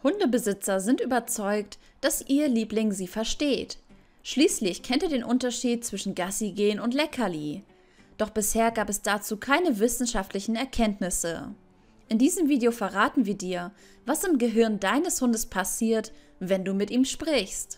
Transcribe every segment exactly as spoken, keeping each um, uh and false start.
Hundebesitzer sind überzeugt, dass ihr Liebling sie versteht. Schließlich kennt er den Unterschied zwischen Gassi gehen und Leckerli. Doch bisher gab es dazu keine wissenschaftlichen Erkenntnisse. In diesem Video verraten wir dir, was im Gehirn deines Hundes passiert, wenn du mit ihm sprichst.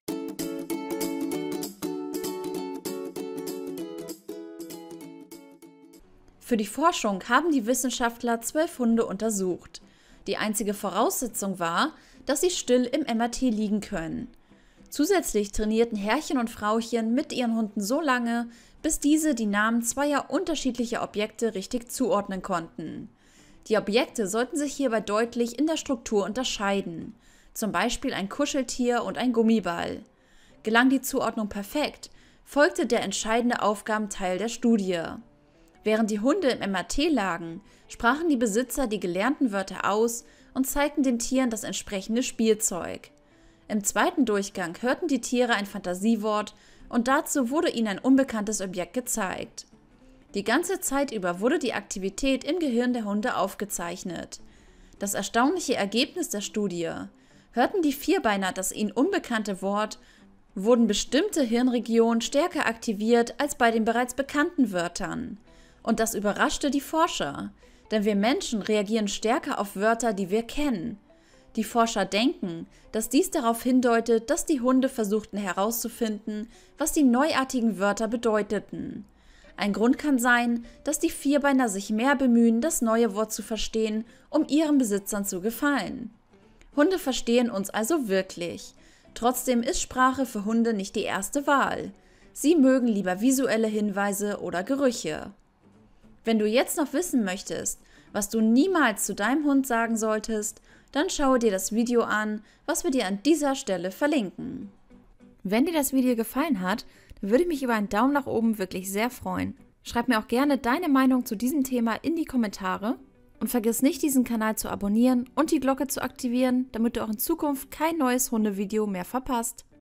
Für die Forschung haben die Wissenschaftler zwölf Hunde untersucht. Die einzige Voraussetzung war, dass sie still im M R T liegen können. Zusätzlich trainierten Herrchen und Frauchen mit ihren Hunden so lange, bis diese die Namen zweier unterschiedlicher Objekte richtig zuordnen konnten. Die Objekte sollten sich hierbei deutlich in der Struktur unterscheiden, zum Beispiel ein Kuscheltier und ein Gummiball. Gelang die Zuordnung perfekt, folgte der entscheidende Aufgabenteil der Studie. Während die Hunde im M R T lagen, sprachen die Besitzer die gelernten Wörter aus und zeigten den Tieren das entsprechende Spielzeug. Im zweiten Durchgang hörten die Tiere ein Fantasiewort und dazu wurde ihnen ein unbekanntes Objekt gezeigt. Die ganze Zeit über wurde die Aktivität im Gehirn der Hunde aufgezeichnet. Das erstaunliche Ergebnis der Studie: Hörten die Vierbeiner das ihnen unbekannte Wort, wurden bestimmte Hirnregionen stärker aktiviert als bei den bereits bekannten Wörtern. Und das überraschte die Forscher, denn wir Menschen reagieren stärker auf Wörter, die wir kennen. Die Forscher denken, dass dies darauf hindeutet, dass die Hunde versuchten herauszufinden, was die neuartigen Wörter bedeuteten. Ein Grund kann sein, dass die Vierbeiner sich mehr bemühen, das neue Wort zu verstehen, um ihren Besitzern zu gefallen. Hunde verstehen uns also wirklich. Trotzdem ist Sprache für Hunde nicht die erste Wahl. Sie mögen lieber visuelle Hinweise oder Gerüche. Wenn du jetzt noch wissen möchtest, was du niemals zu deinem Hund sagen solltest, dann schaue dir das Video an, was wir dir an dieser Stelle verlinken. Wenn dir das Video gefallen hat, dann würde ich mich über einen Daumen nach oben wirklich sehr freuen. Schreib mir auch gerne deine Meinung zu diesem Thema in die Kommentare und vergiss nicht, diesen Kanal zu abonnieren und die Glocke zu aktivieren, damit du auch in Zukunft kein neues Hundevideo mehr verpasst.